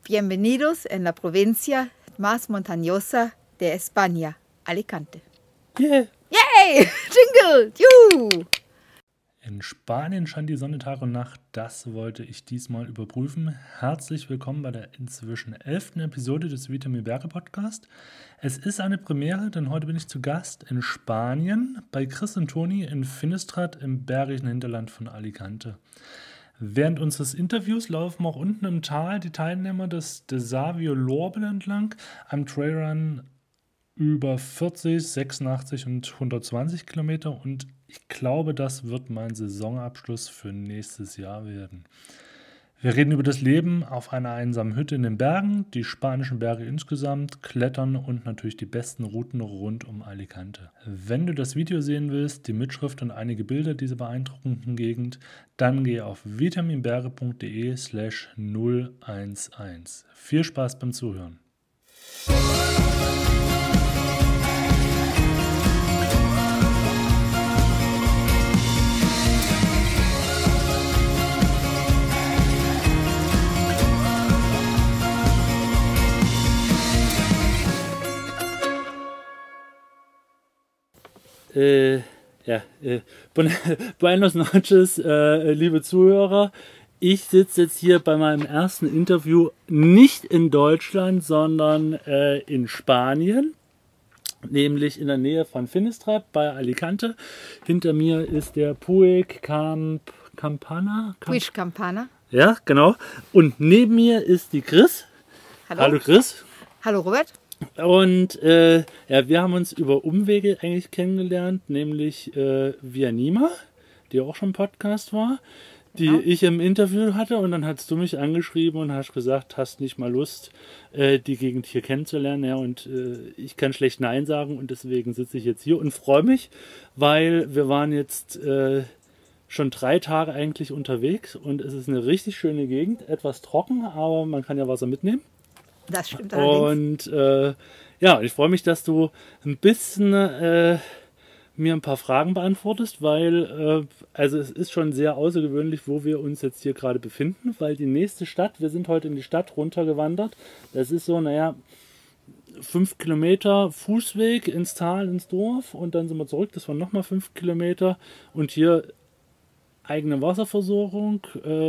Bienvenidos en la provincia más montañosa de España, Alicante. Yeah. Yay! Jingle! Juhu! In Spanien scheint die Sonne Tag und Nacht. Das wollte ich diesmal überprüfen. Herzlich willkommen bei der inzwischen 11. Episode des Vitamin Berge Podcast. Es ist eine Premiere, denn heute bin ich zu Gast in Spanien bei Chris und Toni in Finestrat im bergigen Hinterland von Alicante. Während unseres Interviews laufen auch unten im Tal die Teilnehmer des Desavio Lorbel entlang, einem Trailrun über 40, 86 und 120 Kilometer, und ich glaube, das wird mein Saisonabschluss für nächstes Jahr werden. Wir reden über das Leben auf einer einsamen Hütte in den Bergen, die spanischen Berge insgesamt, Klettern und natürlich die besten Routen rund um Alicante. Wenn du das Video sehen willst, die Mitschrift und einige Bilder dieser beeindruckenden Gegend, dann geh auf vitaminberge.de/011. Viel Spaß beim Zuhören. Buenos noches, liebe Zuhörer. Ich sitze jetzt hier bei meinem ersten Interview nicht in Deutschland, sondern in Spanien, nämlich in der Nähe von Finestrat bei Alicante. Hinter mir ist der Puig Campana. Puig Campana. Ja, genau. Und neben mir ist die Chris. Hallo. Hallo Chris. Hallo Robert. Und wir haben uns über Umwege eigentlich kennengelernt, nämlich via Nima, die auch schon im Podcast war, die ich im Interview hatte, und dann hast du mich angeschrieben und hast gesagt, hast nicht mal Lust, die Gegend hier kennenzulernen. Ja, und ich kann schlecht Nein sagen, und deswegen sitze ich jetzt hier und freue mich, weil wir waren jetzt schon 3 Tage eigentlich unterwegs, und es ist eine richtig schöne Gegend, etwas trocken, aber man kann ja Wasser mitnehmen. Das stimmt allerdings. Und ich freue mich, dass du ein bisschen mir ein paar Fragen beantwortest, weil also es ist schon sehr außergewöhnlich, wo wir uns jetzt hier gerade befinden, weil die nächste Stadt, wir sind heute in die Stadt runtergewandert, das ist so, 5 Kilometer Fußweg ins Tal, ins Dorf, und dann sind wir zurück, das waren nochmal 5 Kilometer, und hier eigene Wasserversorgung,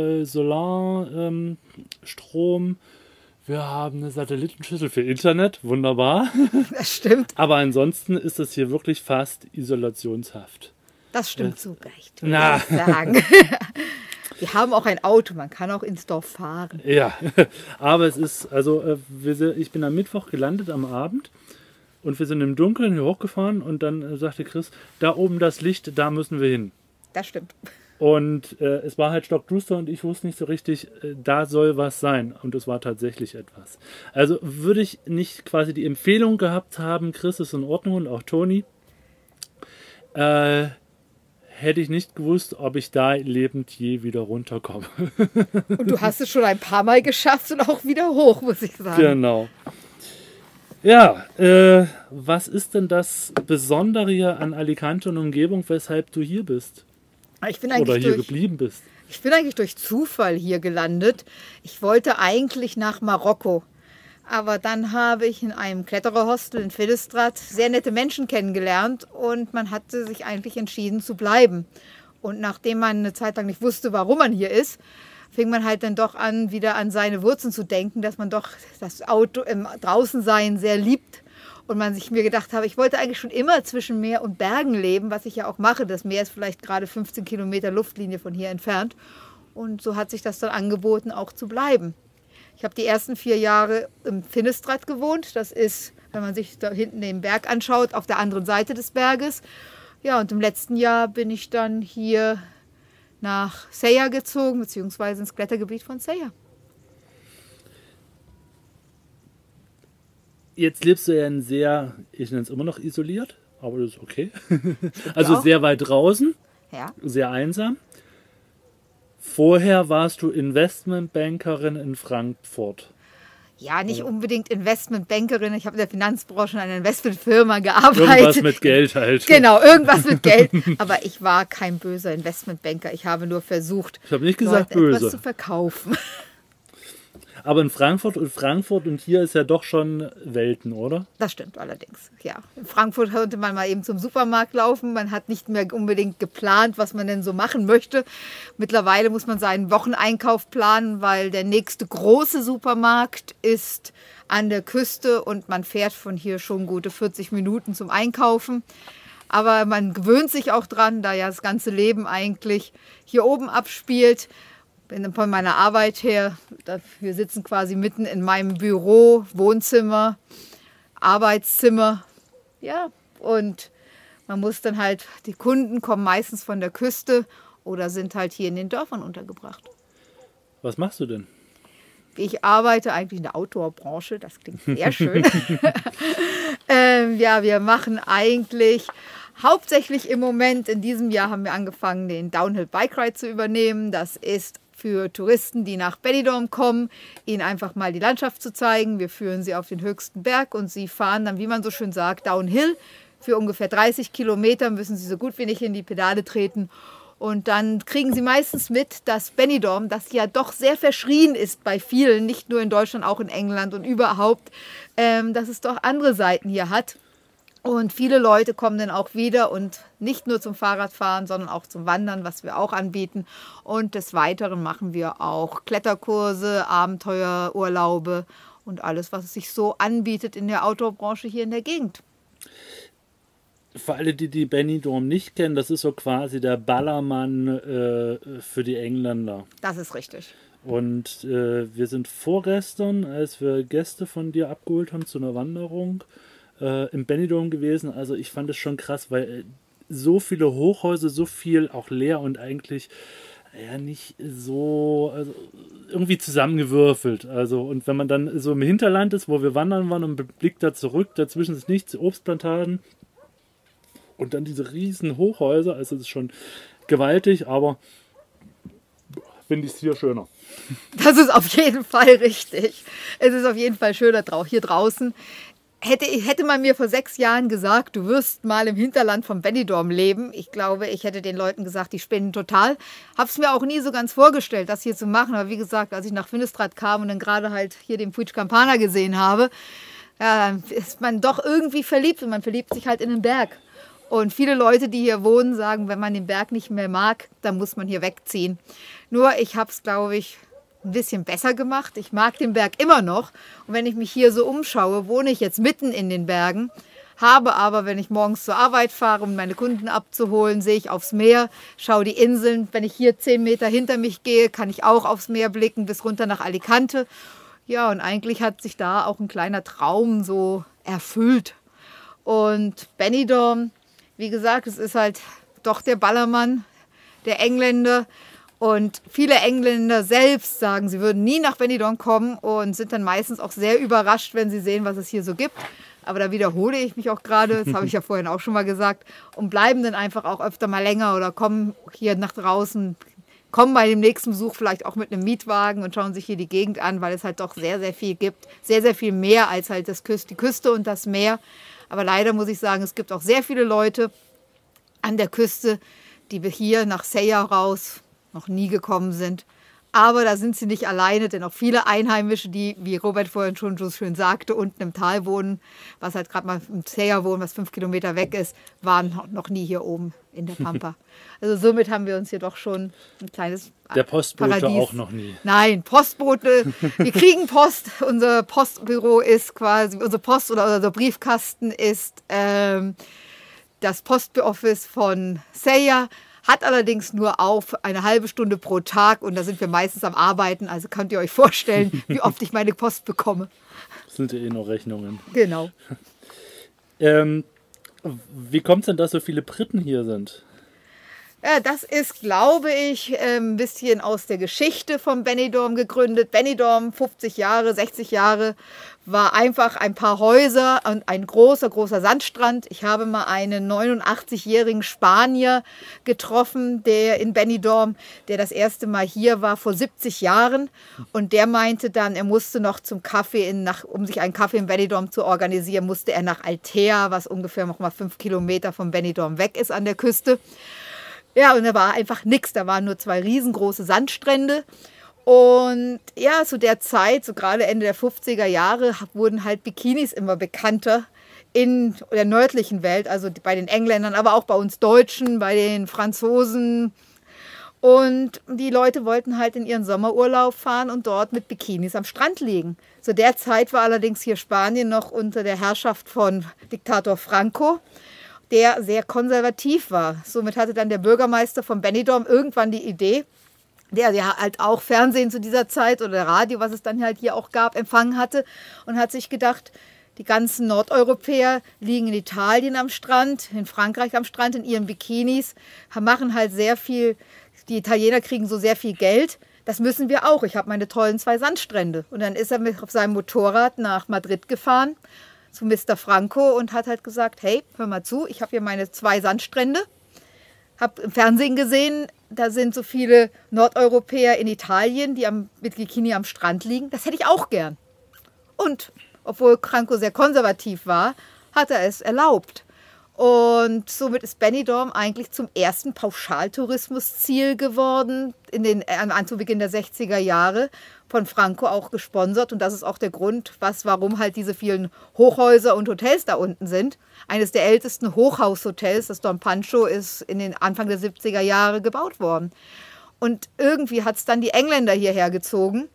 Solar, Strom. Wir haben eine Satellitenschüssel für Internet, wunderbar. Das stimmt. Aber ansonsten ist das hier wirklich fast isolationshaft. Das stimmt sogar nicht, würde ich sagen. Wir haben auch ein Auto, man kann auch ins Dorf fahren. Ja, aber es ist, also ich bin am Mittwoch gelandet am Abend, und wir sind im Dunkeln hier hochgefahren, und dann sagte Chris, da oben das Licht, da müssen wir hin. Das stimmt. Und es war halt stockduster, und ich wusste nicht so richtig, da soll was sein. Und es war tatsächlich etwas. Also würde ich nicht quasi die Empfehlung gehabt haben, Chris ist in Ordnung und auch Toni, hätte ich nicht gewusst, ob ich da lebend je wieder runterkomme. Und du hast es schon ein paar Mal geschafft und auch wieder hoch, muss ich sagen. Genau. Ja, was ist denn das Besondere hier an Alicante und Umgebung, weshalb du hier bist? Oder hier geblieben bist? Ich bin eigentlich durch Zufall hier gelandet. Ich wollte eigentlich nach Marokko. Aber dann habe ich in einem Klettererhostel in Finestrat sehr nette Menschen kennengelernt, und man hatte sich eigentlich entschieden zu bleiben. Und nachdem man eine Zeit lang nicht wusste, warum man hier ist, fing man halt dann doch an, wieder an seine Wurzeln zu denken, dass man doch das Auto im Draußensein sehr liebt. Und mir gedacht habe, ich wollte eigentlich schon immer zwischen Meer und Bergen leben, was ich ja auch mache. Das Meer ist vielleicht gerade 15 Kilometer Luftlinie von hier entfernt. Und so hat sich das dann angeboten, auch zu bleiben. Ich habe die ersten 4 Jahre im Finestrat gewohnt. Das ist, wenn man sich da hinten den Berg anschaut, auf der anderen Seite des Berges. Ja, und im letzten Jahr bin ich dann hier nach Sella gezogen, beziehungsweise ins Klettergebiet von Sella. Jetzt lebst du ja in sehr, ich nenne es immer noch isoliert, aber das ist okay. Also sehr weit draußen, sehr einsam. Vorher warst du Investmentbankerin in Frankfurt. Ja, nicht unbedingt Investmentbankerin. Ich habe in der Finanzbranche in einer Investmentfirma gearbeitet. Irgendwas mit Geld halt. Genau, irgendwas mit Geld. Aber ich war kein böser Investmentbanker. Ich habe nur versucht, ich habe nicht gesagt Leuten böse, etwas zu verkaufen. Aber in Frankfurt und hier ist ja doch schon Welten, oder? Das stimmt allerdings, ja. In Frankfurt konnte man mal eben zum Supermarkt laufen. Man hat nicht mehr unbedingt geplant, was man denn so machen möchte. Mittlerweile muss man seinen Wocheneinkauf planen, weil der nächste große Supermarkt ist an der Küste und man fährt von hier schon gute 40 Minuten zum Einkaufen. Aber man gewöhnt sich auch dran, da ja das ganze Leben eigentlich hier oben abspielt. Von meiner Arbeit her, wir sitzen quasi mitten in meinem Büro, Wohnzimmer, Arbeitszimmer. Ja, und man muss dann halt, die Kunden kommen meistens von der Küste oder sind halt hier in den Dörfern untergebracht. Was machst du denn? Ich arbeite eigentlich in der Outdoor-Branche, das klingt sehr schön. Ja, wir machen eigentlich hauptsächlich im Moment, in diesem Jahr haben wir angefangen, den Downhill Bike Ride zu übernehmen. Das ist für Touristen, die nach Benidorm kommen, ihnen einfach mal die Landschaft zu zeigen. Wir führen sie auf den höchsten Berg und sie fahren dann, wie man so schön sagt, Downhill. Für ungefähr 30 Kilometer müssen sie so gut wie nicht in die Pedale treten. Und dann kriegen sie meistens mit, dass Benidorm, das ja doch sehr verschrien ist bei vielen, nicht nur in Deutschland, auch in England und überhaupt, dass es doch andere Seiten hier hat. Und viele Leute kommen dann auch wieder und nicht nur zum Fahrradfahren, sondern auch zum Wandern, was wir auch anbieten. Und des Weiteren machen wir auch Kletterkurse, Abenteuerurlaube und alles, was es sich so anbietet in der Outdoor-Branche hier in der Gegend. Für alle, die Benidorm nicht kennen, das ist so quasi der Ballermann für die Engländer. Das ist richtig. Und wir sind vorgestern, als wir Gäste von dir abgeholt haben zu einer Wanderung, im Benidorm gewesen. Also ich fand es schon krass, weil so viele Hochhäuser, so viel auch leer und eigentlich ja nicht so irgendwie zusammengewürfelt. Also und wenn man dann so im Hinterland ist, wo wir wandern waren und blickt da zurück, dazwischen ist nichts, Obstplantagen und dann diese riesen Hochhäuser, also das ist schon gewaltig, aber finde ich es hier schöner. Das ist auf jeden Fall richtig. Es ist auf jeden Fall schöner hier draußen. Hätte man mir vor 6 Jahren gesagt, du wirst mal im Hinterland von Benidorm leben, ich glaube, ich hätte den Leuten gesagt, die spinnen total. Habe es mir auch nie so ganz vorgestellt, das hier zu machen. Aber wie gesagt, als ich nach Finnistrad kam und dann gerade halt hier den Puig Campana gesehen habe, ja, dann ist man doch irgendwie verliebt und man verliebt sich halt in den Berg. Und viele Leute, die hier wohnen, sagen, wenn man den Berg nicht mehr mag, dann muss man hier wegziehen. Nur ich habe es, glaube ich, ein bisschen besser gemacht. Ich mag den Berg immer noch. Und wenn ich mich hier so umschaue, wohne ich jetzt mitten in den Bergen, habe aber, wenn ich morgens zur Arbeit fahre, um meine Kunden abzuholen, sehe ich aufs Meer, schaue die Inseln. Wenn ich hier 10 Meter hinter mich gehe, kann ich auch aufs Meer blicken, bis runter nach Alicante. Ja, und eigentlich hat sich da auch ein kleiner Traum so erfüllt. Und Benidorm, wie gesagt, es ist halt doch der Ballermann, der Engländer. Und viele Engländer selbst sagen, sie würden nie nach Benidorm kommen und sind dann meistens auch sehr überrascht, wenn sie sehen, was es hier so gibt. Aber da wiederhole ich mich auch gerade, das habe ich ja vorhin auch schon mal gesagt, und bleiben dann einfach auch öfter mal länger oder kommen hier nach draußen, kommen bei dem nächsten Besuch vielleicht auch mit einem Mietwagen und schauen sich hier die Gegend an, weil es halt doch sehr, sehr viel gibt. Sehr, sehr viel mehr als halt die Küste und das Meer. Aber leider muss ich sagen, es gibt auch sehr viele Leute an der Küste, die hier nach Seja raus noch nie gekommen sind. Aber da sind sie nicht alleine, denn auch viele Einheimische, die, wie Robert vorhin schon so schön sagte, unten im Tal wohnen, was halt gerade mal im Seja wohnen, was 5 Kilometer weg ist, waren noch nie hier oben in der Pampa. Also somit haben wir uns hier doch schon ein kleines Der Postbote Paradies. auch noch nie. Nein, Postbote, wir kriegen Post. Unser Postbüro ist quasi, unsere Post oder unser Briefkasten ist das Postoffice von Seja. Hat allerdings nur auf eine halbe Stunde pro Tag und da sind wir meistens am Arbeiten. Also könnt ihr euch vorstellen, wie oft ich meine Post bekomme. Das sind ja eh noch Rechnungen. Genau. Wie kommt es denn, dass so viele Briten hier sind? Ja, das ist, glaube ich, ein bisschen aus der Geschichte von Benidorm gegründet. Benidorm, 50 Jahre, 60 Jahre, war einfach ein paar Häuser und ein großer, großer Sandstrand. Ich habe mal einen 89-jährigen Spanier getroffen, der in Benidorm, der das erste Mal hier war, vor 70 Jahren. Und der meinte dann, er musste noch zum Kaffee, um sich einen Kaffee in Benidorm zu organisieren, musste er nach Altea, was ungefähr noch mal 5 Kilometer von Benidorm weg ist an der Küste. Ja, und da war einfach nichts. Da waren nur 2 riesengroße Sandstrände. Und ja, zu der Zeit, so gerade Ende der 50er Jahre, wurden halt Bikinis immer bekannter in der nördlichen Welt, also bei den Engländern, aber auch bei uns Deutschen, bei den Franzosen. Und die Leute wollten halt in ihren Sommerurlaub fahren und dort mit Bikinis am Strand liegen. Zu der Zeit war allerdings hier Spanien noch unter der Herrschaft von Diktator Franco, der sehr konservativ war. Somit hatte dann der Bürgermeister von Benidorm irgendwann die Idee, der ja halt auch Fernsehen zu dieser Zeit oder Radio, was es dann halt hier auch gab, empfangen hatte und hat sich gedacht, die ganzen Nordeuropäer liegen in Italien am Strand, in Frankreich am Strand in ihren Bikinis, machen halt sehr viel, die Italiener kriegen so sehr viel Geld, das müssen wir auch. Ich habe meine tollen 2 Sandstrände. Und dann ist er auf seinem Motorrad nach Madrid gefahren zu Mr. Franco und hat halt gesagt, hey, hör mal zu, ich habe hier meine 2 Sandstrände. Habe im Fernsehen gesehen, da sind so viele Nordeuropäer in Italien, die mit Bikini am Strand liegen. Das hätte ich auch gern. Und obwohl Franco sehr konservativ war, hat er es erlaubt. Und somit ist Benidorm eigentlich zum ersten Pauschaltourismusziel geworden, zu Beginn der 60er Jahre, von Franco auch gesponsert. Und das ist auch der Grund, warum halt diese vielen Hochhäuser und Hotels da unten sind. Eines der ältesten Hochhaushotels, das Don Pancho, ist in den Anfang der 70er Jahre gebaut worden. Und irgendwie hat es dann die Engländer hierher gezogen.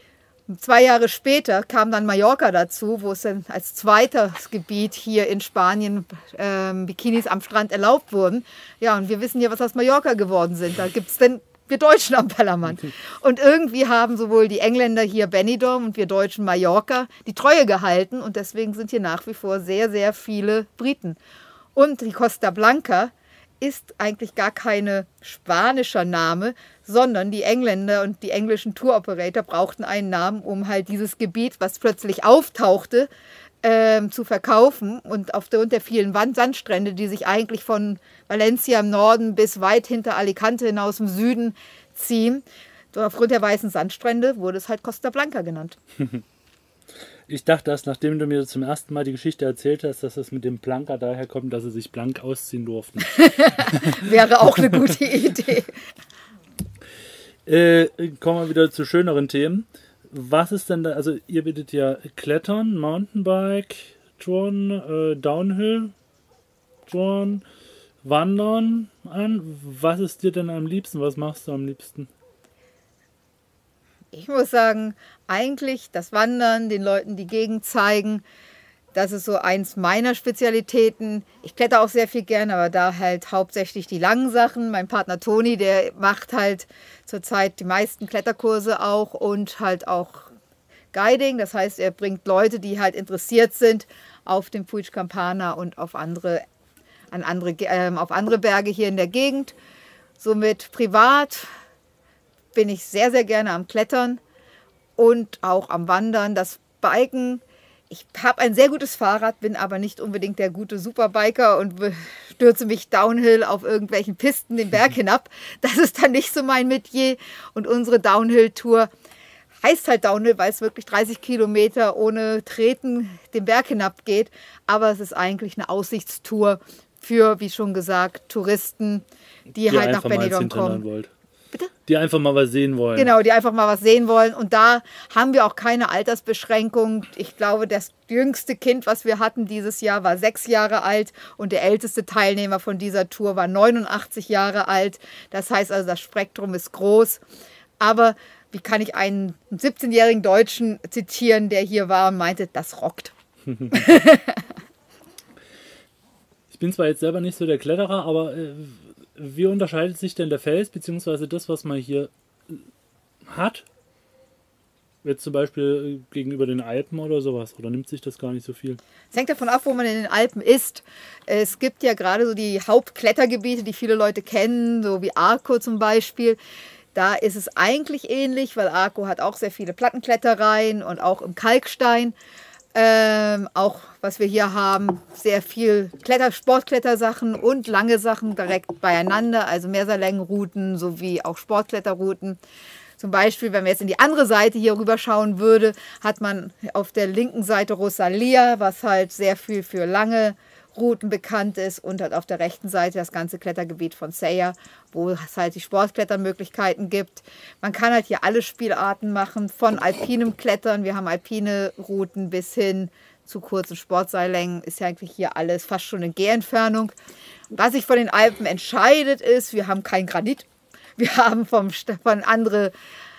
2 Jahre später kam dann Mallorca dazu, wo es dann als zweites Gebiet hier in Spanien Bikinis am Strand erlaubt wurden. Ja, und wir wissen ja, was aus Mallorca geworden sind. Da gibt es denn wir Deutschen am Ballermann. Und irgendwie haben sowohl die Engländer hier Benidorm und wir Deutschen Mallorca die Treue gehalten. Und deswegen sind hier nach wie vor sehr, sehr viele Briten. Und die Costa Blanca ist eigentlich gar kein spanischer Name, sondern die Engländer und die englischen Tour-Operator brauchten einen Namen, um halt dieses Gebiet, was plötzlich auftauchte, zu verkaufen. Und aufgrund der vielen Sandstrände, die sich eigentlich von Valencia im Norden bis weit hinter Alicante hinaus im Süden ziehen, aufgrund der weißen Sandstrände wurde es halt Costa Blanca genannt. Ich dachte erst, nachdem du mir zum ersten Mal die Geschichte erzählt hast, dass es mit dem Blanka daher kommt, dass sie sich blank ausziehen durften. Wäre auch eine gute Idee. Kommen wir wieder zu schöneren Themen. Was ist denn da, also ihr bietet ja Klettern, Mountainbike, Touren, Downhill, Touren, Wandern an. Was ist dir denn am liebsten? Was machst du am liebsten? Ich muss sagen, eigentlich das Wandern, den Leuten die Gegend zeigen, das ist so eins meiner Spezialitäten. Ich kletter auch sehr viel gern, aber da halt hauptsächlich die langen Sachen. Mein Partner Toni, der macht halt zurzeit die meisten Kletterkurse auch und halt auch Guiding. Das heißt, er bringt Leute, die halt interessiert sind, auf den Puig Campana und auf andere Berge hier in der Gegend. Somit privat bin ich sehr, sehr gerne am Klettern und auch am Wandern. Das Biken, ich habe ein sehr gutes Fahrrad, bin aber nicht unbedingt der gute Superbiker und stürze mich downhill auf irgendwelchen Pisten den Berg hinab. Das ist dann nicht so mein Metier. Und unsere Downhill-Tour heißt halt Downhill, weil es wirklich 30 Kilometer ohne Treten den Berg hinab geht. Aber es ist eigentlich eine Aussichtstour für, wie schon gesagt, Touristen, die halt nach Benidorm kommen. Bitte? Die einfach mal was sehen wollen. Genau, die einfach mal was sehen wollen. Und da haben wir auch keine Altersbeschränkung. Ich glaube, das jüngste Kind, was wir hatten dieses Jahr, war 6 Jahre alt. Und der älteste Teilnehmer von dieser Tour war 89 Jahre alt. Das heißt also, das Spektrum ist groß. Aber wie kann ich einen 17-jährigen Deutschen zitieren, der hier war und meinte, das rockt. Ich bin zwar jetzt selber nicht so der Kletterer, aber wie unterscheidet sich denn der Fels, beziehungsweise das, was man hier hat, jetzt zum Beispiel gegenüber den Alpen oder sowas? Oder nimmt sich das gar nicht so viel? Es hängt davon ab, wo man in den Alpen ist. Es gibt ja gerade so die Hauptklettergebiete, die viele Leute kennen, so wie Arco zum Beispiel. Da ist es eigentlich ähnlich, weil Arco hat auch sehr viele Plattenklettereien und auch im Kalkstein. Auch was wir hier haben, sehr viel Sportklettersachen und lange Sachen direkt beieinander, also Mehrseillängenrouten sowie auch Sportkletterrouten. Zum Beispiel, wenn man jetzt in die andere Seite hier rüber schauen würde, hat man auf der linken Seite Rosalia, was halt sehr viel für lange Routen bekannt ist und halt auf der rechten Seite das ganze Klettergebiet von Seja, wo es halt die Sportklettermöglichkeiten gibt. Man kann halt hier alle Spielarten machen, von alpinem Klettern, wir haben alpine Routen bis hin zu kurzen Sportseillängen, ist ja eigentlich hier alles fast schon in Gehentfernung. Was sich von den Alpen entscheidet ist, wir haben kein Granit, wir haben von andere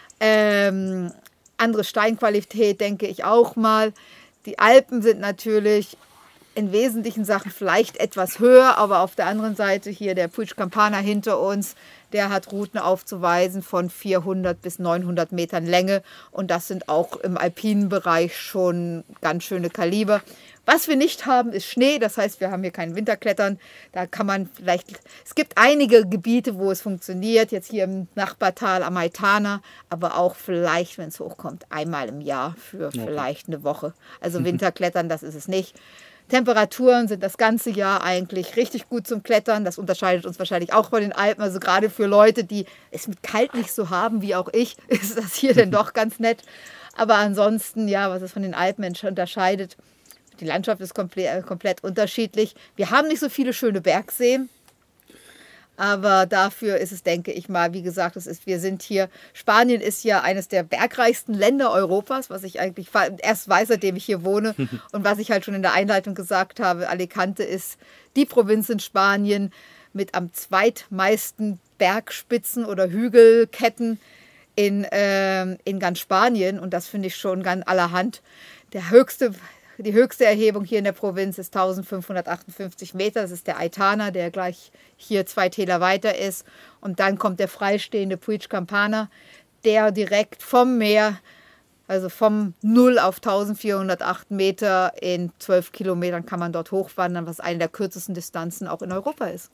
Steinqualität, denke ich auch mal. Die Alpen sind natürlich in wesentlichen Sachen vielleicht etwas höher, aber auf der anderen Seite hier der Puig Campana hinter uns, der hat Routen aufzuweisen von 400 bis 900 Metern Länge und das sind auch im alpinen Bereich schon ganz schöne Kaliber. Was wir nicht haben, ist Schnee, das heißt, wir haben hier kein Winterklettern. Da kann man vielleicht, es gibt einige Gebiete, wo es funktioniert, jetzt hier im Nachbartal am Aitana, aber auch vielleicht, wenn es hochkommt, einmal im Jahr für vielleicht eine Woche. Also Winterklettern, das ist es nicht. Temperaturen sind das ganze Jahr eigentlich richtig gut zum Klettern. Das unterscheidet uns wahrscheinlich auch von den Alpen. Also gerade für Leute, die es mit kalt nicht so haben wie auch ich, ist das hier denn doch ganz nett. Aber ansonsten, ja, was es von den Alpen unterscheidet, die Landschaft ist komplett unterschiedlich. Wir haben nicht so viele schöne Bergseen. Aber dafür ist es, denke ich mal, wie gesagt, wir sind hier, Spanien ist ja eines der bergreichsten Länder Europas, was ich eigentlich erst weiß, seitdem ich hier wohne. Und was ich halt schon in der Einleitung gesagt habe, Alicante ist die Provinz in Spanien mit am zweitmeisten Bergspitzen oder Hügelketten in ganz Spanien. Und das finde ich schon ganz allerhand. Die höchste Erhebung hier in der Provinz ist 1558 Meter. Das ist der Aitana, der gleich hier 2 Täler weiter ist. Und dann kommt der freistehende Puig Campana, der direkt vom Meer, also vom 0 auf 1408 Meter in 12 Kilometern kann man dort hochwandern, was eine der kürzesten Distanzen auch in Europa ist.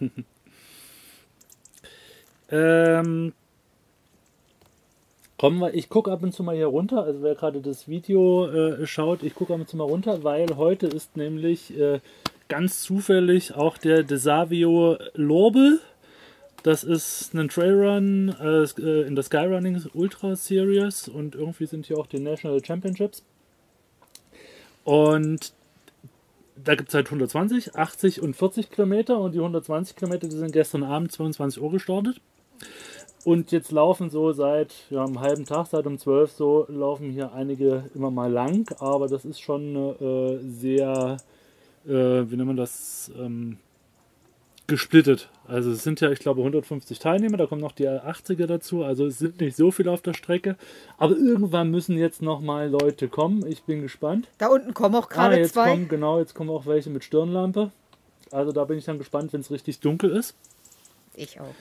Ich gucke ab und zu mal hier runter, also wer gerade das Video schaut, ich gucke ab und zu mal runter, weil heute ist nämlich ganz zufällig auch der Desavio Lorbel. Das ist ein Trailrun in der Skyrunning Ultra Series und irgendwie sind hier auch die National Championships. Und da gibt es halt 120, 80 und 40 Kilometer und die 120 Kilometer, die sind gestern Abend 22 Uhr gestartet. Und jetzt laufen so seit einem halben Tag, seit um 12 so, laufen hier einige immer mal lang. Aber das ist schon sehr, wie nennt man das, gesplittet. Also es sind ja, ich glaube, 150 Teilnehmer, da kommen noch die 80er dazu. Also es sind nicht so viele auf der Strecke. Aber irgendwann müssen jetzt noch mal Leute kommen. Ich bin gespannt. Da unten kommen auch gerade jetzt zwei. Jetzt kommen auch welche mit Stirnlampe. Also da bin ich dann gespannt, wenn es richtig dunkel ist. Ich auch.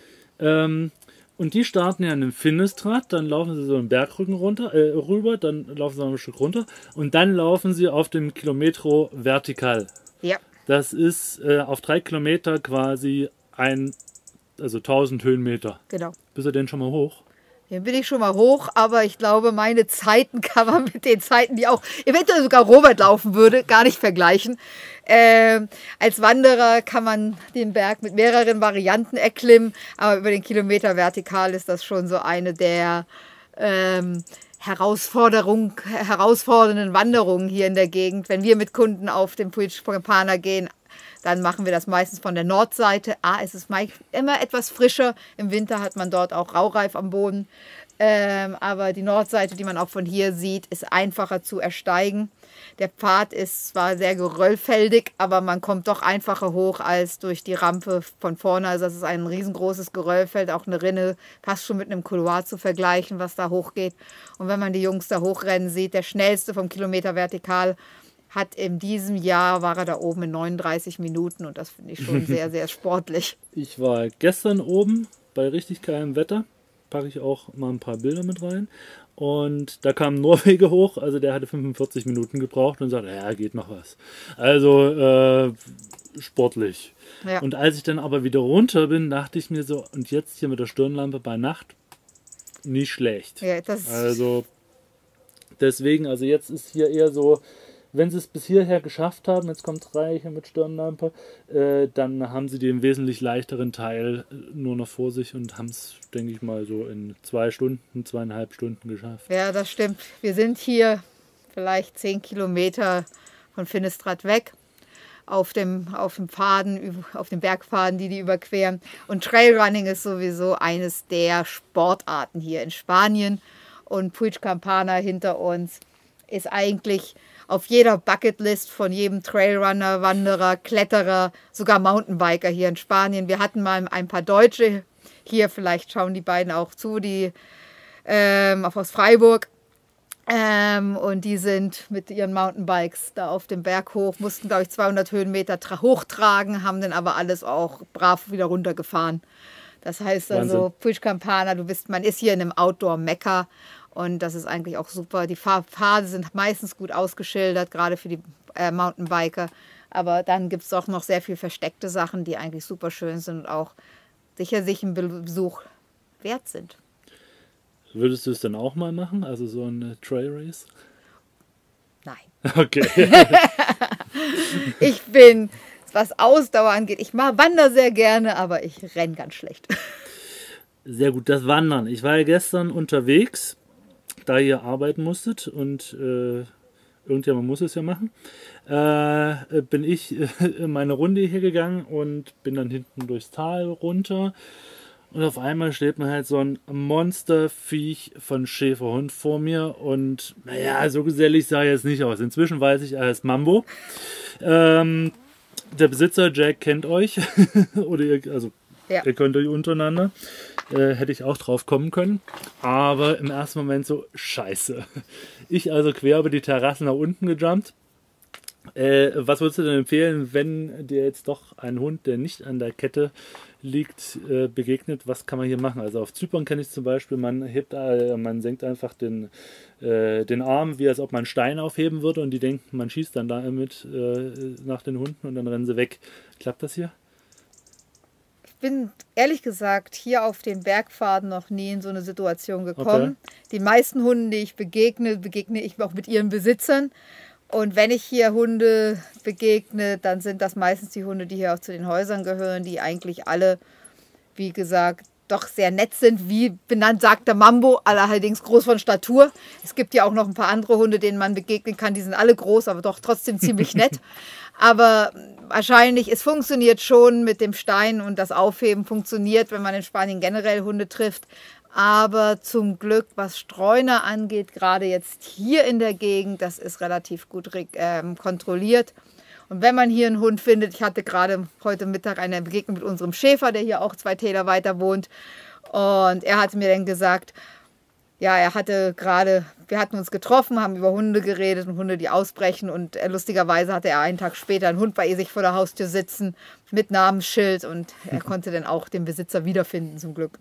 Und die starten ja in einem Finistrad, dann laufen sie so einen Bergrücken rüber, dann laufen sie noch ein Stück runter und dann laufen sie auf dem Kilometro vertikal. Ja. Das ist auf 3 Kilometer quasi 1000 Höhenmeter. Genau. Bist du denn schon mal hoch? Den bin ich schon mal hoch, aber ich glaube, meine Zeiten kann man mit den Zeiten, die auch eventuell sogar Robert laufen würde, gar nicht vergleichen. Als Wanderer kann man den Berg mit mehreren Varianten erklimmen, aber über den Kilometer vertikal ist das schon so eine der herausfordernden Wanderungen hier in der Gegend. Wenn wir mit Kunden auf den Puig Campana gehen, dann machen wir das meistens von der Nordseite. Es ist immer etwas frischer. Im Winter hat man dort auch Raureif am Boden. Aber die Nordseite, die man auch von hier sieht, ist einfacher zu ersteigen. Der Pfad ist zwar sehr geröllfeldig, aber man kommt doch einfacher hoch als durch die Rampe von vorne. Also das ist ein riesengroßes Geröllfeld, auch eine Rinne, fast schon mit einem Couloir zu vergleichen, was da hochgeht. Und wenn man die Jungs da hochrennen sieht, der schnellste vom Kilometer vertikal hat in diesem Jahr, war er da oben in 39 Minuten und das finde ich schon sehr, sehr sportlich. Ich war gestern oben bei richtig geilem Wetter, packe ich auch mal ein paar Bilder mit rein und da kam ein Norweger hoch, also der hatte 45 Minuten gebraucht und sagte, ja, geht noch was. Also sportlich. Ja. Und als ich dann aber wieder runter bin, dachte ich mir so, und jetzt hier mit der Stirnlampe bei Nacht, nicht schlecht. Ja, also deswegen, also jetzt ist hier eher so, wenn sie es bis hierher geschafft haben, jetzt kommt 3 hier mit Stirnlampe, dann haben sie den wesentlich leichteren Teil nur noch vor sich und haben es, denke ich mal, so in 2,5 Stunden geschafft. Ja, das stimmt. Wir sind hier vielleicht 10 Kilometer von Finistrad weg. auf dem Pfaden, auf den Bergpfaden, die überqueren. Und Trailrunning ist sowieso eines der Sportarten hier in Spanien. Und Puig Campana hinter uns ist eigentlich auf jeder Bucketlist von jedem Trailrunner, Wanderer, Kletterer, sogar Mountainbiker hier in Spanien. Wir hatten mal ein paar Deutsche hier, vielleicht schauen die beiden auch zu, die aus Freiburg. Und die sind mit ihren Mountainbikes da auf dem Berg hoch, mussten, glaube ich, 200 Höhenmeter hochtragen, haben dann aber alles auch brav wieder runtergefahren. Das heißt also, Puig Campana, man ist hier in einem Outdoor-Mekka und das ist eigentlich auch super. Die Pfade sind meistens gut ausgeschildert, gerade für die Mountainbiker. Aber dann gibt es auch noch sehr viel versteckte Sachen, die eigentlich super schön sind und auch sicher sich einen Besuch wert sind. Würdest du es dann auch mal machen? Also so ein Trail Race? Nein. Okay. Ich bin, was Ausdauer angeht, ich wandere sehr gerne, aber ich renne ganz schlecht. Sehr gut, das Wandern. Ich war ja gestern unterwegs, da ihr arbeiten musstet und irgendjemand muss es ja machen, bin ich meine Runde hier gegangen und bin dann hinten durchs Tal runter. Und auf einmal steht mir halt so ein Monsterviech von Schäferhund vor mir und naja, so gesellig sah er jetzt nicht aus. Inzwischen weiß ich, er ist Mambo. Der Besitzer, Jack, kennt euch. Oder ihr könnt euch untereinander. Hätte ich auch drauf kommen können. Aber im ersten Moment so, scheiße. Ich also quer über die Terrasse nach unten gejumpt. Was würdest du denn empfehlen, wenn dir jetzt doch ein Hund, der nicht an der Kette liegt, begegnet? Was kann man hier machen? Also auf Zypern kenne ich zum Beispiel, man senkt einfach den Arm, wie als ob man einen Stein aufheben würde und die denken, man schießt dann damit nach den Hunden und dann rennen sie weg. Klappt das hier? Ich bin ehrlich gesagt hier auf den Bergpfaden noch nie in so eine Situation gekommen. Okay. Die meisten Hunden, die ich begegne ich auch mit ihren Besitzern. Und wenn ich hier Hunde begegne, dann sind das meistens die Hunde, die hier auch zu den Häusern gehören, die eigentlich alle, wie gesagt, doch sehr nett sind. Wie benannt sagt der Mambo, allerdings groß von Statur. Es gibt ja auch noch ein paar andere Hunde, denen man begegnen kann. Die sind alle groß, aber doch trotzdem ziemlich nett. Aber wahrscheinlich, es funktioniert schon mit dem Stein und das Aufheben funktioniert, wenn man in Spanien generell Hunde trifft. Aber zum Glück, was Streuner angeht, gerade jetzt hier in der Gegend, das ist relativ gut kontrolliert. Und wenn man hier einen Hund findet, ich hatte gerade heute Mittag eine Begegnung mit unserem Schäfer, der hier auch 2 Täler weiter wohnt. Und er hatte mir dann gesagt, ja, wir hatten uns getroffen, haben über Hunde geredet und Hunde, die ausbrechen. Und lustigerweise hatte er einen Tag später einen Hund bei sich vor der Haustür sitzen mit Namensschild. Und er konnte dann auch den Besitzer wiederfinden, zum Glück.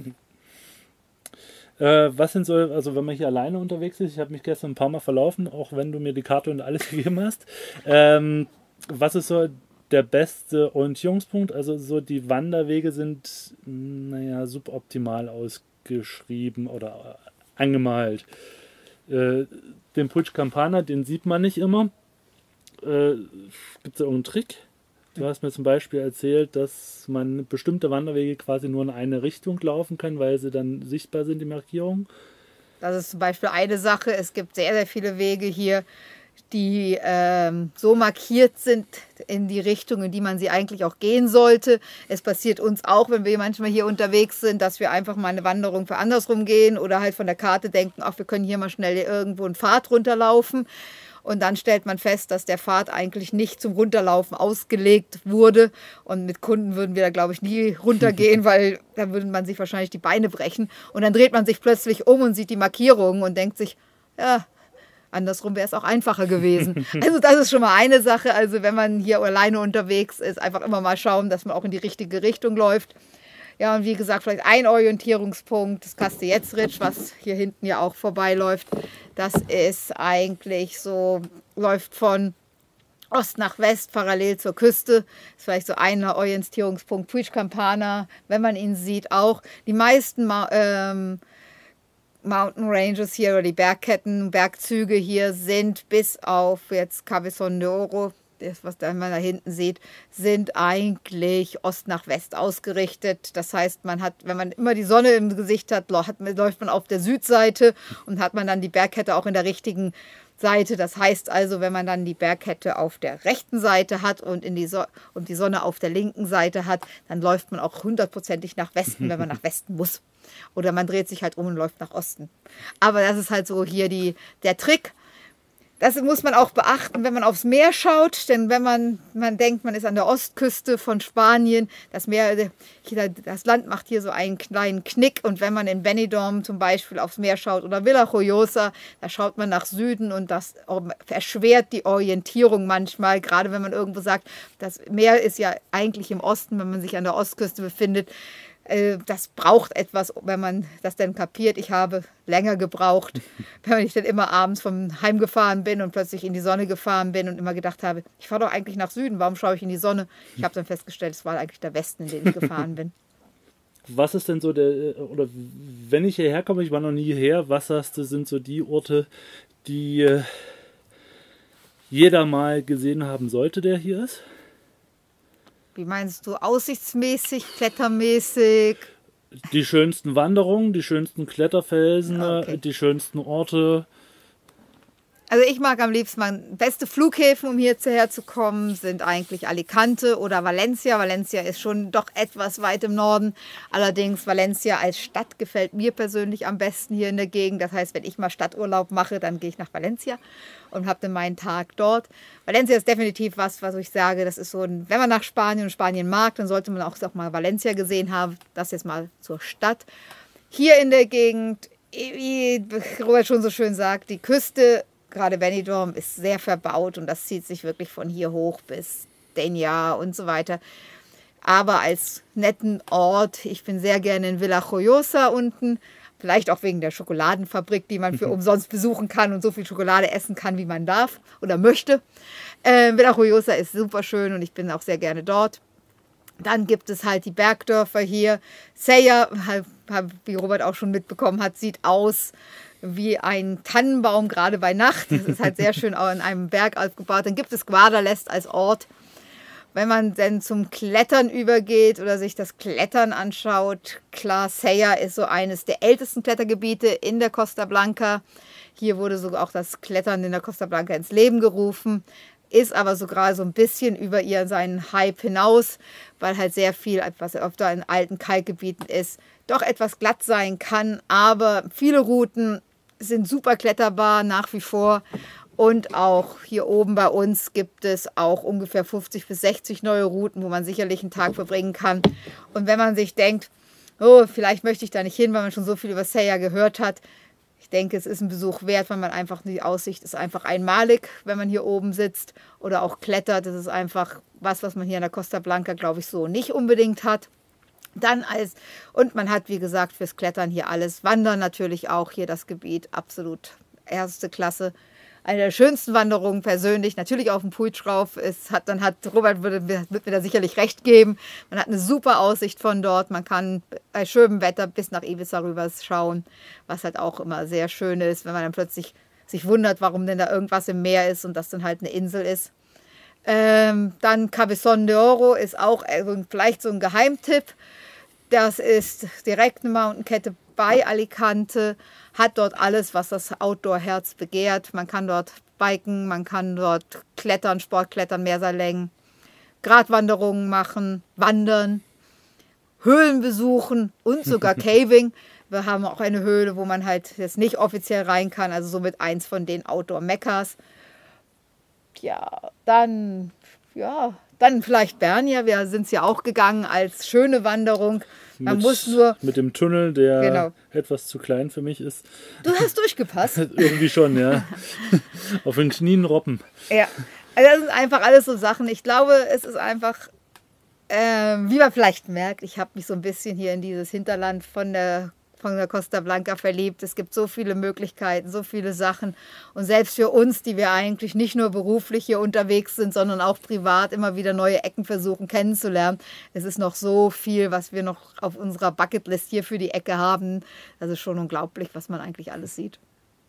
Was sind so, also wenn man hier alleine unterwegs ist, ich habe mich gestern ein paar Mal verlaufen, auch wenn du mir die Karte und alles gegeben hast. Was ist so der beste Orientierungspunkt? Also so die Wanderwege sind, suboptimal ausgeschrieben oder angemalt. Den Puig Campana, den sieht man nicht immer. Gibt es da irgendeinen Trick? Du hast mir zum Beispiel erzählt, dass man bestimmte Wanderwege quasi nur in eine Richtung laufen kann, weil sie dann sichtbar sind, die Markierungen. Das ist zum Beispiel eine Sache. Es gibt sehr, sehr viele Wege hier, die so markiert sind in die Richtung, in die man sie eigentlich auch gehen sollte. Es passiert uns auch, wenn wir manchmal hier unterwegs sind, dass wir einfach mal eine Wanderung für andersrum gehen oder halt von der Karte denken, ach, wir können hier mal schnell irgendwo einen Pfad runterlaufen. Und dann stellt man fest, dass der Pfad eigentlich nicht zum Runterlaufen ausgelegt wurde. Und mit Kunden würden wir da, glaube ich, nie runtergehen, weil da würde man sich wahrscheinlich die Beine brechen. Und dann dreht man sich plötzlich um und sieht die Markierungen und denkt sich, ja, andersrum wäre es auch einfacher gewesen. Also das ist schon mal eine Sache. Also wenn man hier alleine unterwegs ist, einfach immer mal schauen, dass man auch in die richtige Richtung läuft. Ja, und wie gesagt, vielleicht ein Orientierungspunkt, das Castelletzritsch, was hier hinten ja auch vorbeiläuft. Das ist eigentlich so, läuft von Ost nach West parallel zur Küste. Das ist vielleicht so ein Orientierungspunkt. Puig Campana, wenn man ihn sieht, auch. Die meisten Mountain Ranges hier oder die Bergzüge hier sind bis auf jetzt Cabezón de Oro, das, was man da hinten sieht, sind eigentlich Ost nach West ausgerichtet. Das heißt, man hat, wenn man immer die Sonne im Gesicht hat, läuft man auf der Südseite und hat man dann die Bergkette auch in der richtigen Seite. Das heißt also, wenn man dann die Bergkette auf der rechten Seite hat und die Sonne auf der linken Seite hat, dann läuft man auch hundertprozentig nach Westen, wenn man nach Westen muss. Oder man dreht sich halt um und läuft nach Osten. Aber das ist halt so hier der Trick. Das muss man auch beachten, wenn man aufs Meer schaut, denn wenn man denkt, man ist an der Ostküste von Spanien, das Land macht hier so einen kleinen Knick, und wenn man in Benidorm zum Beispiel aufs Meer schaut oder Villajoyosa, da schaut man nach Süden, und das erschwert die Orientierung manchmal, gerade wenn man irgendwo sagt, das Meer ist ja eigentlich im Osten, wenn man sich an der Ostküste befindet. Das braucht etwas, wenn man das dann kapiert. Ich habe länger gebraucht, wenn ich dann immer abends vom Heim gefahren bin und plötzlich in die Sonne gefahren bin und immer gedacht habe, ich fahre doch eigentlich nach Süden, warum schaue ich in die Sonne? Ich habe dann festgestellt, es war eigentlich der Westen, in den ich gefahren bin. Was ist denn so oder wenn ich hierher komme, ich war noch nie hierher, was sagst du, sind so die Orte, die jeder mal gesehen haben sollte, der hier ist? Wie meinst du, aussichtsmäßig, klettermäßig? Die schönsten Wanderungen, die schönsten Kletterfelsen, Okay. Die schönsten Orte. Also ich mag am liebsten, beste Flughäfen, um hierher zu kommen, sind eigentlich Alicante oder Valencia. Valencia ist schon doch etwas weit im Norden. Allerdings Valencia als Stadt gefällt mir persönlich am besten hier in der Gegend. Das heißt, wenn ich mal Stadturlaub mache, dann gehe ich nach Valencia und habe dann meinen Tag dort. Valencia ist definitiv was ich sage, das ist so wenn man nach Spanien und Spanien mag, dann sollte man auch mal Valencia gesehen haben. Das jetzt mal zur Stadt. Hier in der Gegend, wie Robert schon so schön sagt, die Küste, gerade Benidorm, ist sehr verbaut, und das zieht sich wirklich von hier hoch bis Denia und so weiter. Aber als netten Ort, ich bin sehr gerne in Villajoyosa unten, vielleicht auch wegen der Schokoladenfabrik, die man für umsonst besuchen kann und so viel Schokolade essen kann, wie man darf oder möchte. Villajoyosa ist super schön und ich bin auch sehr gerne dort. Dann gibt es halt die Bergdörfer hier. Sella, wie Robert auch schon mitbekommen hat, sieht aus wie ein Tannenbaum, gerade bei Nacht. Das ist halt sehr schön auch in einem Berg aufgebaut. Dann gibt es Guadalest als Ort. Wenn man dann zum Klettern übergeht oder sich das Klettern anschaut, klar, Sella ist so eines der ältesten Klettergebiete in der Costa Blanca. Hier wurde sogar auch das Klettern in der Costa Blanca ins Leben gerufen. Ist aber so gerade so ein bisschen über seinen Hype hinaus, weil halt sehr viel, was da in alten Kalkgebieten ist, doch etwas glatt sein kann. Aber viele Routen sind super kletterbar nach wie vor. Und auch hier oben bei uns gibt es auch ungefähr 50 bis 60 neue Routen, wo man sicherlich einen Tag verbringen kann. Und wenn man sich denkt, oh, vielleicht möchte ich da nicht hin, weil man schon so viel über Sella gehört hat, ich denke, es ist ein Besuch wert, weil man einfach, die Aussicht ist einfach einmalig, wenn man hier oben sitzt oder auch klettert. Das ist einfach was man hier in der Costa Blanca, glaube ich, so nicht unbedingt hat. Und man hat, wie gesagt, fürs Klettern hier alles. Wandern natürlich auch hier das Gebiet, absolut erste Klasse. Eine der schönsten Wanderungen persönlich, natürlich auf dem Puig rauf, Robert wird mir da sicherlich recht geben. Man hat eine super Aussicht von dort. Man kann bei schönem Wetter bis nach Ibiza rüber schauen, was halt auch immer sehr schön ist, wenn man dann plötzlich sich wundert, warum denn da irgendwas im Meer ist und das dann halt eine Insel ist. Dann Cabezón de Oro ist auch vielleicht so ein Geheimtipp. Das ist direkt eine Mountain-Kette bei Alicante, hat dort alles, was das Outdoor-Herz begehrt. Man kann dort biken, man kann dort klettern, Sportklettern, Mehrseillängen, Gratwanderungen machen, wandern, Höhlen besuchen und sogar Caving. Wir haben auch eine Höhle, wo man halt jetzt nicht offiziell rein kann, also somit eins von den Outdoor-Mekkas. Dann vielleicht Bernia. Wir sind es ja auch gegangen als schöne Wanderung. Man muss nur mit dem Tunnel, der Genau. etwas zu klein für mich ist. Du hast durchgepasst. Irgendwie schon, ja. Auf den Knien robben. Ja, also das sind einfach alles so Sachen. Ich glaube, es ist einfach, wie man vielleicht merkt, ich habe mich so ein bisschen hier in dieses Hinterland von der Costa Blanca verliebt. Es gibt so viele Möglichkeiten, so viele Sachen. Und selbst für uns, die wir eigentlich nicht nur beruflich hier unterwegs sind, sondern auch privat immer wieder neue Ecken versuchen kennenzulernen. Es ist noch so viel, was wir noch auf unserer Bucketlist hier für die Ecke haben. Das ist schon unglaublich, was man eigentlich alles sieht.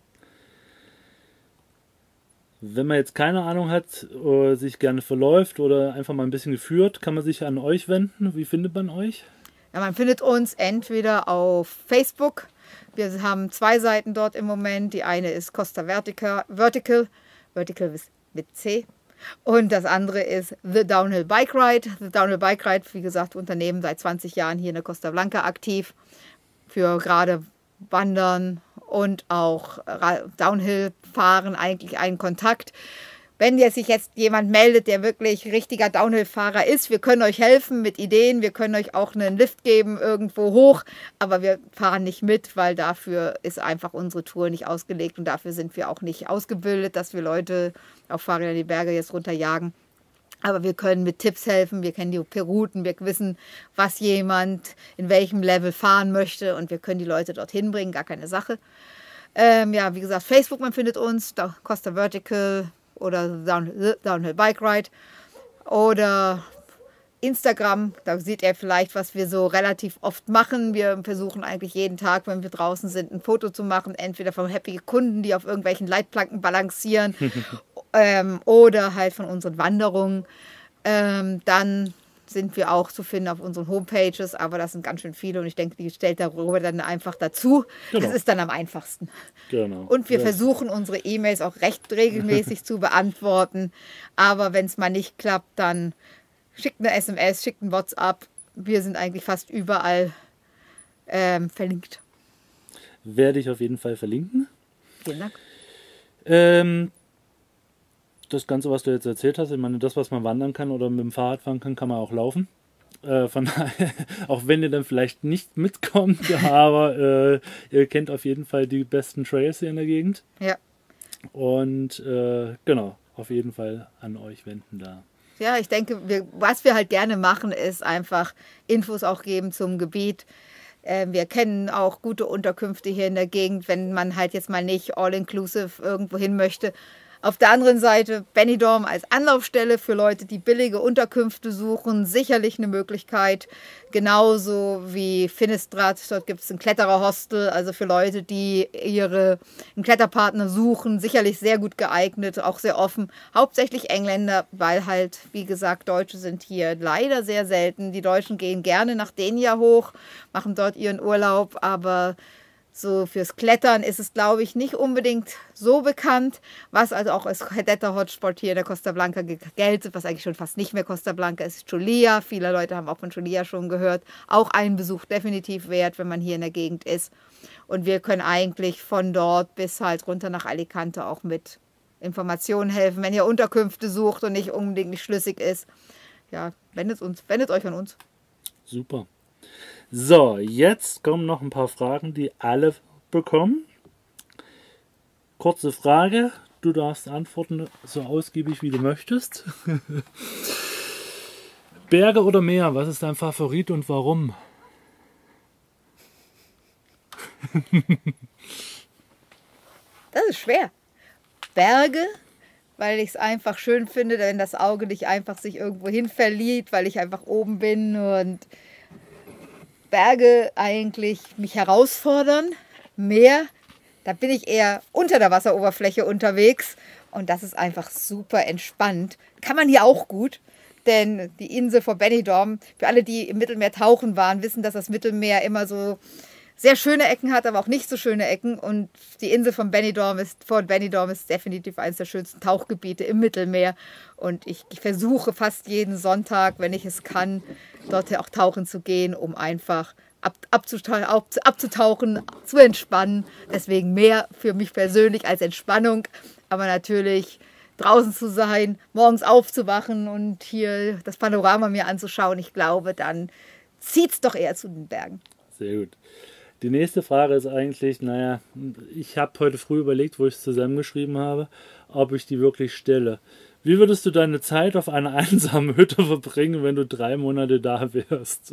Wenn man jetzt keine Ahnung hat, oder sich gerne verläuft oder einfach mal ein bisschen geführt, kann man sich an euch wenden. Wie findet man euch? Ja, man findet uns entweder auf Facebook, Wir haben 2 Seiten dort im Moment. Die eine ist Costa Vertical ist mit C. Und das andere ist The Downhill Bike Ride. The Downhill Bike Ride, wie gesagt, Unternehmen seit 20 Jahren hier in der Costa Blanca aktiv. Für gerade Wandern und auch Downhill-Fahren eigentlich einen Kontakt. Wenn sich jetzt jemand meldet, der wirklich richtiger Downhill-Fahrer ist, wir können euch helfen mit Ideen, wir können euch auch einen Lift geben irgendwo hoch, aber wir fahren nicht mit, weil dafür ist einfach unsere Tour nicht ausgelegt und dafür sind wir auch nicht ausgebildet, dass wir Leute auf Fahrrädern die Berge jetzt runterjagen. Aber wir können mit Tipps helfen, wir kennen die Routen, wir wissen, was jemand in welchem Level fahren möchte und wir können die Leute dorthin bringen, gar keine Sache. Ja, wie gesagt, Facebook, man findet uns, Costa Vertical oder Downhill Bike Ride oder Instagram, da seht ihr vielleicht, was wir so relativ oft machen. Wir versuchen eigentlich jeden Tag, wenn wir draußen sind, ein Foto zu machen, entweder von happy Kunden, die auf irgendwelchen Leitplanken balancieren oder halt von unseren Wanderungen. Dann sind wir auch zu finden auf unseren Homepages, aber das sind ganz schön viele und ich denke, die stellt darüber dann einfach dazu. Genau. Das ist dann am einfachsten. Genau. Und wir versuchen unsere E-Mails auch recht regelmäßig zu beantworten, aber wenn es mal nicht klappt, dann schickt eine SMS, schickt ein WhatsApp. Wir sind eigentlich fast überall verlinkt. Werde ich auf jeden Fall verlinken. Vielen Dank. Das Ganze, was du jetzt erzählt hast, ich meine, das, was man wandern kann oder mit dem Fahrrad fahren kann, kann man auch laufen. Von daher, auch wenn ihr dann vielleicht nicht mitkommt, aber ihr kennt auf jeden Fall die besten Trails hier in der Gegend. Ja. Und genau, auf jeden Fall an euch wenden da. Ja, ich denke, was wir halt gerne machen, ist einfach Infos auch geben zum Gebiet. Wir kennen auch gute Unterkünfte hier in der Gegend, wenn man halt jetzt mal nicht all-inclusive irgendwo hin möchte. Auf der anderen Seite Benidorm als Anlaufstelle für Leute, die billige Unterkünfte suchen, sicherlich eine Möglichkeit. Genauso wie Finistrad, dort gibt es ein Klettererhostel, also für Leute, die einen Kletterpartner suchen, sicherlich sehr gut geeignet, auch sehr offen. Hauptsächlich Engländer, weil halt, wie gesagt, Deutsche sind hier leider sehr selten. Die Deutschen gehen gerne nach Denia hoch, machen dort ihren Urlaub, aber so fürs Klettern ist es, glaube ich, nicht unbedingt so bekannt, was also auch als Kletterhotspot hier in der Costa Blanca gilt, was eigentlich schon fast nicht mehr Costa Blanca ist, Julia. Viele Leute haben auch von Julia schon gehört. Auch einen Besuch definitiv wert, wenn man hier in der Gegend ist. Und wir können eigentlich von dort bis halt runter nach Alicante auch mit Informationen helfen. Wenn ihr Unterkünfte sucht und nicht unbedingt nicht schlüssig ist, ja, wendet euch an uns. Super. So, jetzt kommen noch ein paar Fragen, die alle bekommen. Kurze Frage, du darfst antworten so ausgiebig wie du möchtest. Berge oder Meer, was ist dein Favorit und warum? Das ist schwer. Berge, weil ich es einfach schön finde, wenn das Auge nicht einfach sich irgendwo hin verliert, weil ich einfach oben bin und Berge eigentlich mich herausfordern. Meer, da bin ich eher unter der Wasseroberfläche unterwegs und das ist einfach super entspannt. Kann man hier auch gut, denn die Insel vor Benidorm, für alle, die im Mittelmeer tauchen waren, wissen, dass das Mittelmeer immer so sehr schöne Ecken hat, aber auch nicht so schöne Ecken. Und die Insel von Benidorm ist definitiv eines der schönsten Tauchgebiete im Mittelmeer. Und ich versuche fast jeden Sonntag, wenn ich es kann, dort auch tauchen zu gehen, um einfach abzutauchen, zu entspannen. Deswegen mehr für mich persönlich als Entspannung. Aber natürlich draußen zu sein, morgens aufzuwachen und hier das Panorama mir anzuschauen, ich glaube, dann zieht es doch eher zu den Bergen. Sehr gut. Die nächste Frage ist eigentlich, ich habe heute früh überlegt, wo ich es zusammengeschrieben habe, ob ich die wirklich stelle. Wie würdest du deine Zeit auf einer einsamen Hütte verbringen, wenn du 3 Monate da wärst?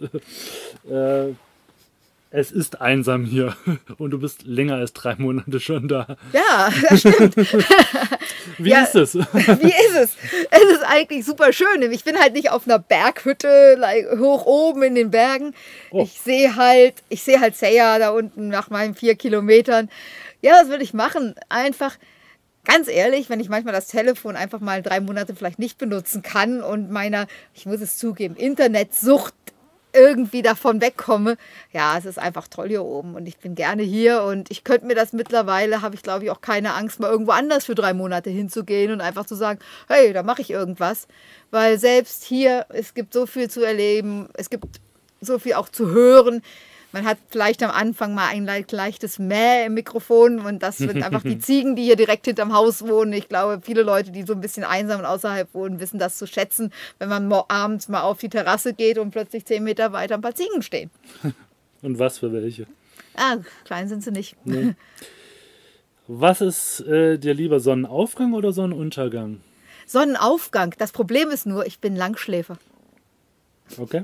Es ist einsam hier und du bist länger als 3 Monate schon da. Ja, das stimmt. Wie ist es? Wie ist es? Es ist eigentlich super schön. Ich bin halt nicht auf einer Berghütte, hoch oben in den Bergen. Oh. Ich sehe halt Seja da unten nach meinen 4 Kilometern. Ja, was würde ich machen? Einfach, ganz ehrlich, wenn ich manchmal das Telefon einfach mal 3 Monate vielleicht nicht benutzen kann und meiner, ich muss es zugeben, Internetsucht irgendwie davon wegkomme. Ja, es ist einfach toll hier oben und ich bin gerne hier und ich könnte mir das mittlerweile, habe ich glaube ich auch keine Angst, mal irgendwo anders für 3 Monate hinzugehen und einfach zu sagen, hey, da mache ich irgendwas. Weil selbst hier, es gibt so viel zu erleben, es gibt so viel auch zu hören. Man hat vielleicht am Anfang mal ein leichtes Mäh im Mikrofon und das sind einfach die Ziegen, die hier direkt hinterm Haus wohnen. Ich glaube, viele Leute, die so ein bisschen einsam und außerhalb wohnen, wissen das zu schätzen, wenn man abends mal auf die Terrasse geht und plötzlich 10 Meter weiter ein paar Ziegen stehen. Und was für welche? Ah, klein sind sie nicht. Nee. Was ist dir lieber, Sonnenaufgang oder Sonnenuntergang? Sonnenaufgang. Das Problem ist nur, ich bin Langschläfer. Okay.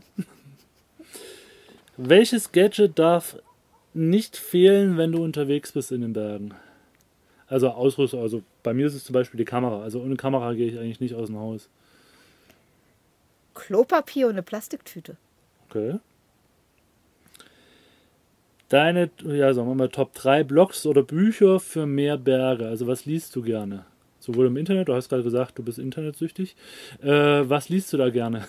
Welches Gadget darf nicht fehlen, wenn du unterwegs bist in den Bergen? Also Ausrüstung, also bei mir ist es zum Beispiel die Kamera. Also ohne Kamera gehe ich eigentlich nicht aus dem Haus. Klopapier und eine Plastiktüte. Okay. Deine, ja, sagen wir mal, Top 3 Blogs oder Bücher für mehr Berge. Also was liest du gerne? Sowohl im Internet, du hast gerade gesagt, du bist internetsüchtig. Was liest du da gerne?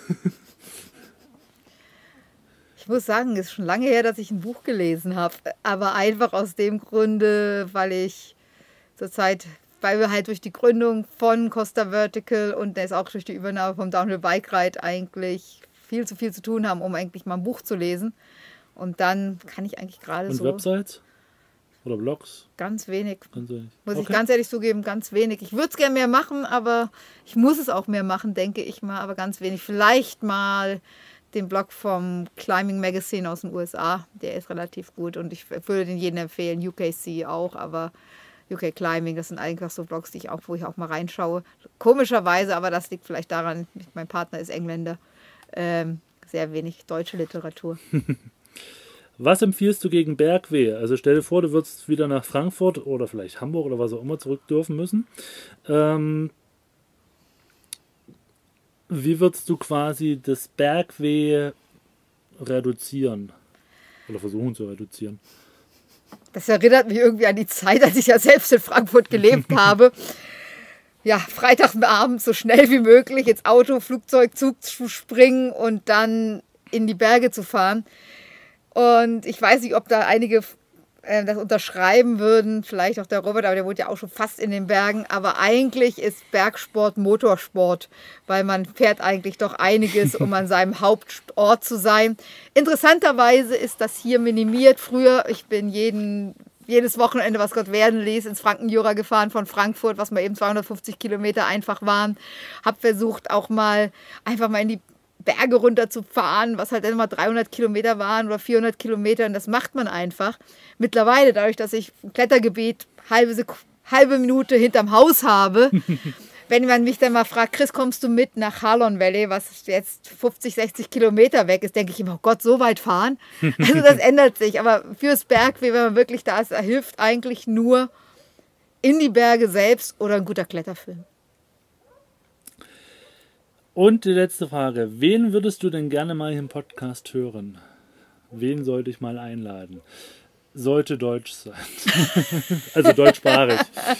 Ich muss sagen, es ist schon lange her, dass ich ein Buch gelesen habe. Aber einfach aus dem Grunde, weil wir halt durch die Gründung von Costa Vertical und jetzt auch durch die Übernahme vom Downhill Bike Ride eigentlich viel zu tun haben, um eigentlich mal ein Buch zu lesen. Und dann kann ich eigentlich gerade Und so... Websites? Oder Blogs? Ganz wenig. Ganz wenig. Muss ich Okay. ganz ehrlich zugeben, ganz wenig. Ich würde es gerne mehr machen, aber ich muss es auch mehr machen, denke ich mal, aber ganz wenig. Vielleicht mal den Blog vom Climbing Magazine aus den USA, der ist relativ gut und ich würde den jedem empfehlen, UKC auch, aber UK Climbing, das sind einfach so Blogs, wo ich auch mal reinschaue. Komischerweise, aber das liegt vielleicht daran, mein Partner ist Engländer, sehr wenig deutsche Literatur. Was empfiehlst du gegen Bergweh? Also stell dir vor, du würdest wieder nach Frankfurt oder vielleicht Hamburg oder was auch immer zurück dürfen müssen. Wie würdest du quasi das Bergweh reduzieren? Oder versuchen zu reduzieren? Das erinnert mich irgendwie an die Zeit, als ich ja selbst in Frankfurt gelebt habe. Ja, Freitagabend so schnell wie möglich ins Auto, Flugzeug, Zug zu springen und dann in die Berge zu fahren. Und ich weiß nicht, ob da einige das unterschreiben würden, vielleicht auch der Robert, aber der wohnt ja auch schon fast in den Bergen. Aber eigentlich ist Bergsport Motorsport, weil man fährt eigentlich doch einiges, um an seinem Hauptort zu sein. Interessanterweise ist das hier minimiert. Früher, ich bin jedes Wochenende, was Gott werden ließ, ins Frankenjura gefahren von Frankfurt, was mal eben 250 Kilometer einfach waren. Habe versucht auch mal einfach mal in die Berge runter zu fahren, was halt immer 300 Kilometer waren oder 400 Kilometer und das macht man einfach. Mittlerweile, dadurch, dass ich ein Klettergebiet halbe Minute hinterm Haus habe, wenn man mich dann mal fragt, Chris, kommst du mit nach Harlon Valley, was jetzt 50, 60 Kilometer weg ist, denke ich immer, oh Gott, so weit fahren? Also das ändert sich, aber fürs Bergweh, wenn man wirklich da ist, hilft eigentlich nur in die Berge selbst oder ein guter Kletterfilm. Und die letzte Frage. Wen würdest du denn gerne mal hier im Podcast hören? Wen sollte ich mal einladen? Sollte deutsch sein. Also deutschsprachig.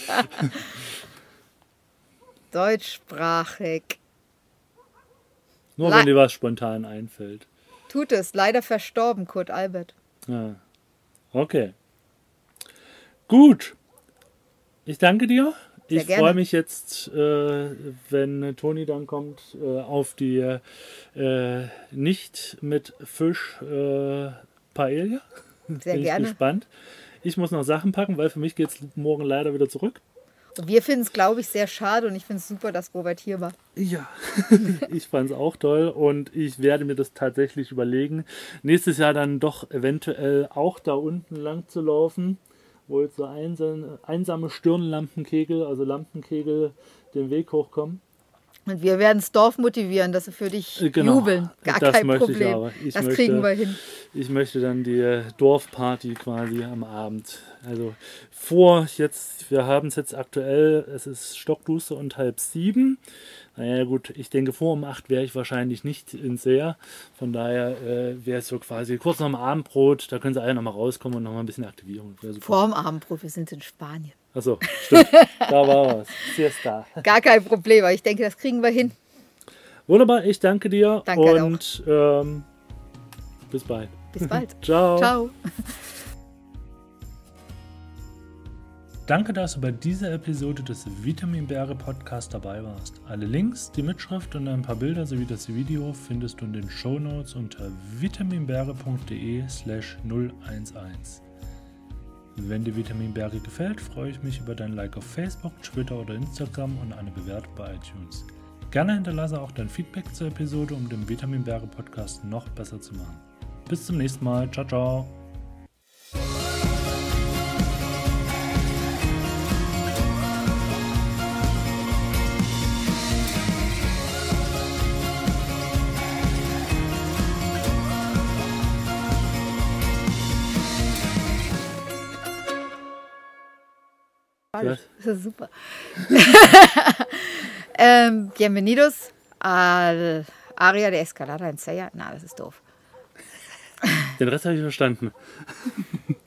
Deutschsprachig. Nur wenn dir was spontan einfällt. Tut es. Leider verstorben, Kurt Albert. Ja. Okay. Gut. Ich danke dir. Ich freue mich jetzt, wenn Toni dann kommt, auf die nicht mit Fisch Paella. Sehr Bin gerne. Ich gespannt. Ich muss noch Sachen packen, weil für mich geht es morgen leider wieder zurück. Und wir finden es, glaube ich, sehr schade und ich finde es super, dass Robert hier war. Ja, ich fand es auch toll und ich werde mir das tatsächlich überlegen, nächstes Jahr dann doch eventuell auch da unten lang zu laufen, wo jetzt so einsame Stirnlampenkegel, also Lampenkegel, den Weg hochkommen. Und wir werden das Dorf motivieren, dass sie für dich jubeln. Gar das kein möchte Problem. Ich aber. Das kriegen wir hin. Ich möchte dann die Dorfparty quasi am Abend. Also wir haben es jetzt aktuell, es ist stockduster und 6:30. Naja gut, ich denke vor um 8 wäre ich wahrscheinlich nicht in Seer. Von daher wäre es so quasi kurz nach dem Abendbrot, da können sie alle nochmal rauskommen und nochmal ein bisschen Aktivierung. Vor dem Abendbrot, wir sind in Spanien. Achso, stimmt. Da war was. Siesta. Gar kein Problem, aber ich denke, das kriegen wir hin. Wunderbar, ich danke dir. Danke und Bis bald. Bis bald. Ciao. Ciao. Danke, dass du bei dieser Episode des Vitaminbäre Podcast dabei warst. Alle Links, die Mitschrift und ein paar Bilder sowie das Video findest du in den Shownotes unter vitaminbäre.de/011. Wenn dir Vitaminbäre gefällt, freue ich mich über dein Like auf Facebook, Twitter oder Instagram und eine Bewertung bei iTunes. Gerne hinterlasse auch dein Feedback zur Episode, um den Vitaminbäre Podcast noch besser zu machen. Bis zum nächsten Mal. Ciao, ciao. Das ist super. Bienvenidos al área de escalada en Sella. Na, das ist doof. Den Rest habe ich verstanden.